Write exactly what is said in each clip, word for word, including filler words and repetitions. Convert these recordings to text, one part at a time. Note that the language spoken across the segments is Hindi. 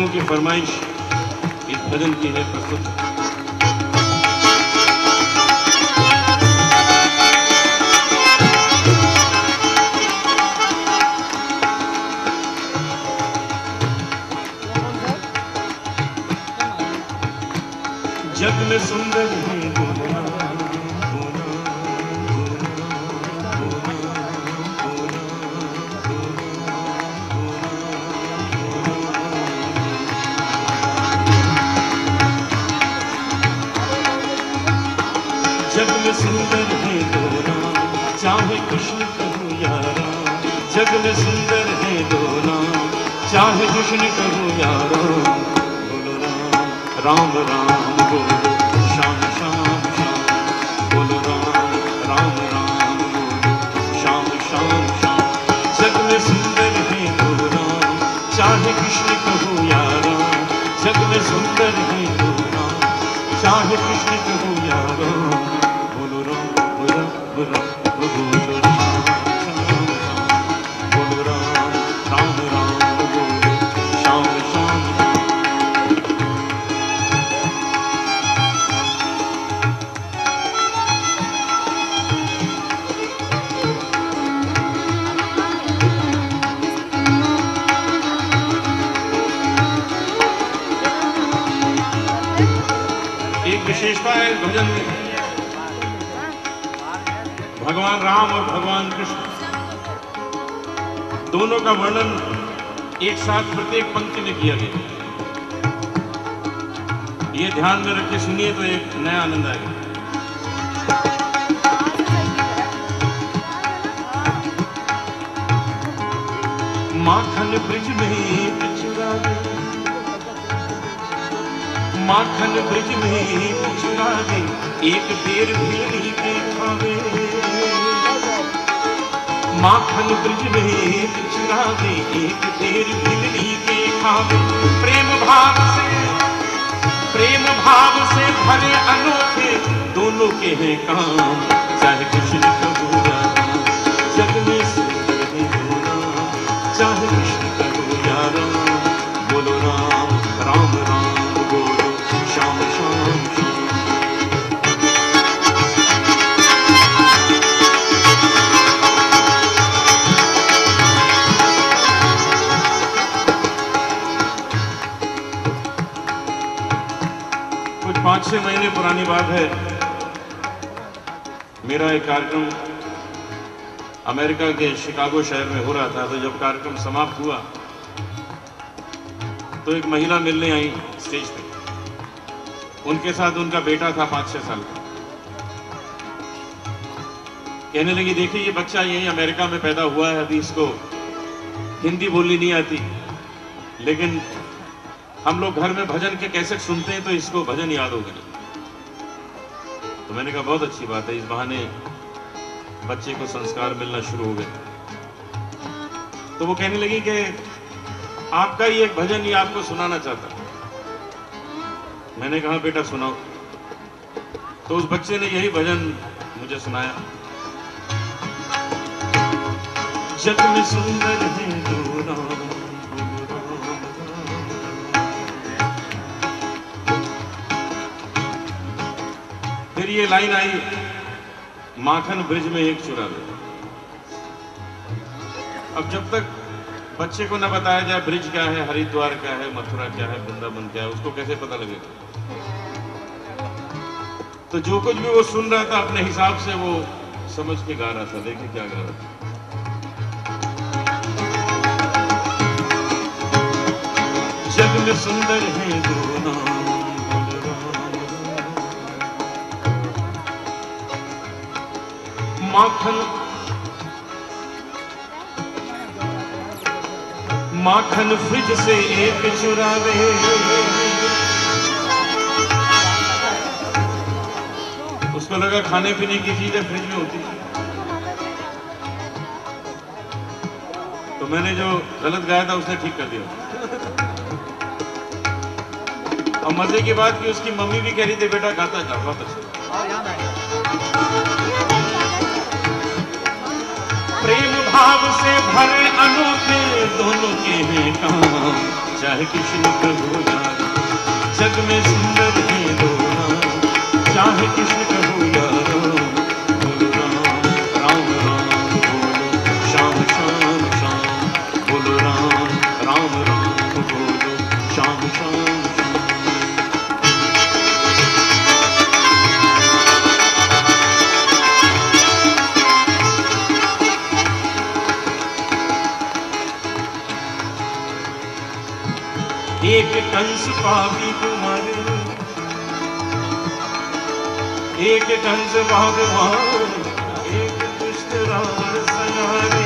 लोगों की फरमाइश इस भजन की है प्रस्तुत। जग में सुंदर है गोरा, गोरा, गोरा, गोरा, जग में सुंदर है गोरा, चाहे कृष्ण कहूँ यारा। जग में सुंदर है गोरा, चाहे कृष्ण कहूँ यारा। बोलो राम राम राम बोलो, श्याम श्याम श्याम बोलो राम राम राम बोलो, श्याम श्याम श्याम। जग में सुंदर है गोरा, चाहे कृष्ण कहूँ यारा। जग में सुंदर है गोरा, चाहे कृष्ण कहूँ यारा। बोलो राम बोलो बोलो बोलो श्याम श्याम श्याम बोलो राम राम राम बोलो, श्याम श्याम श्याम। एक विशेषता है भजन में, भगवान राम और भगवान कृष्ण दोनों का वर्णन एक साथ प्रत्येक पंक्ति में किया गया। ये ध्यान में रख के सुनिए तो एक नया आनंद आएगा। माखन ब्रिज में चुरावे, माखन ब्रिज में चुरावे, एक बेर भेड़ी के खावे। माखन ब्रिज में चुरावे, एक बेर भेड़ी के खावे। प्रेम भाव से, प्रेम भाव से भरे अनोखे दोनों के हैं काम, चाहे कृष्ण कहूँ यारा। जग में सुंदर है गोरा, चाहे कृष्ण कहूँ यारा। बोलो राम राम राम बोलो, श्याम श्याम श्याम। कुछ पांच छह महीने पुरानी बात है, मेरा एक कार्यक्रम अमेरिका के शिकागो शहर में हो रहा था। तो जब कार्यक्रम समाप्त हुआ तो एक महिला मिलने आई स्टेज पे। उनके साथ उनका बेटा था पाँच छह साल का। कहने लगी, देखिए ये बच्चा यही अमेरिका में पैदा हुआ है, अभी इसको हिंदी बोलनी नहीं आती, लेकिन हम लोग घर में भजन के कैसेट सुनते हैं तो इसको भजन याद हो गए। तो मैंने कहा बहुत अच्छी बात है, इस बहाने बच्चे को संस्कार मिलना शुरू हो गए। तो वो कहने लगी कि आपका ही एक भजन ही आपको सुनाना चाहता। मैंने कहा बेटा सुनाओ। तो उस बच्चे ने यही भजन मुझे सुनाया। जग में सुंदर है गोरा, फिर ये लाइन आई, माखन ब्रिज में एक चुरावे। अब जब तक बच्चे को न बताया जाए ब्रिज क्या है, हरिद्वार क्या है, मथुरा क्या है, वृंदावन क्या है, उसको कैसे पता लगेगा। तो जो कुछ भी वो सुन रहा था अपने हिसाब से वो समझ के गा रहा था। देखिए क्या गा रहा था। जग में सुंदर है गोरा, माखन माखन फ्रिज से एक चुरावे। उसको लगा खाने पीने की चीजें फ्रिज में होती। तो मैंने जो गलत गाया था उसने ठीक कर दिया। और मजे की बात कि उसकी मम्मी भी कह रही थी बेटा गाता जा, बहुत अच्छा। प्रेम भाव से भरे अनोखे दोनों के हैं काम, चाहे कृष्ण कहो या राम। जग में सुंदर है दो नाम, चाहे कृष्ण कहो या राम। बोलो राम राम राम बोलो, श्याम श्याम श्याम बोलो राम राम राम बोलो, श्याम श्याम श्याम। एक कंस पापी तुम्हारे, एक कंस भगवान, एक दुष्ट रावण संहारे।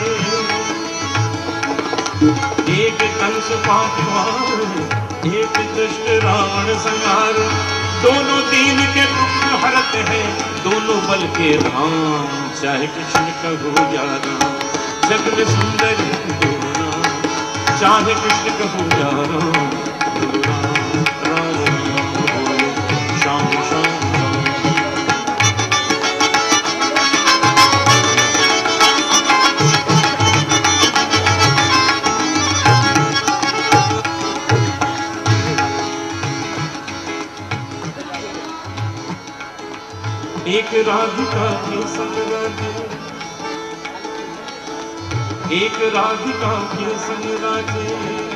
एक कंस भगवान, एक दुष्ट रावण संहारे। दोनों दीन के दुख हरत है, दोनों बल के धाम। चाहे कृष्ण कहो या राम, जग में सुंदर है दो नाम। चाहे कृष्ण कहो या राम, बोलो राम राम राम बोलो, श्याम श्याम श्याम। एक राधिका के संग राजे, एक राधिका के संग राजे।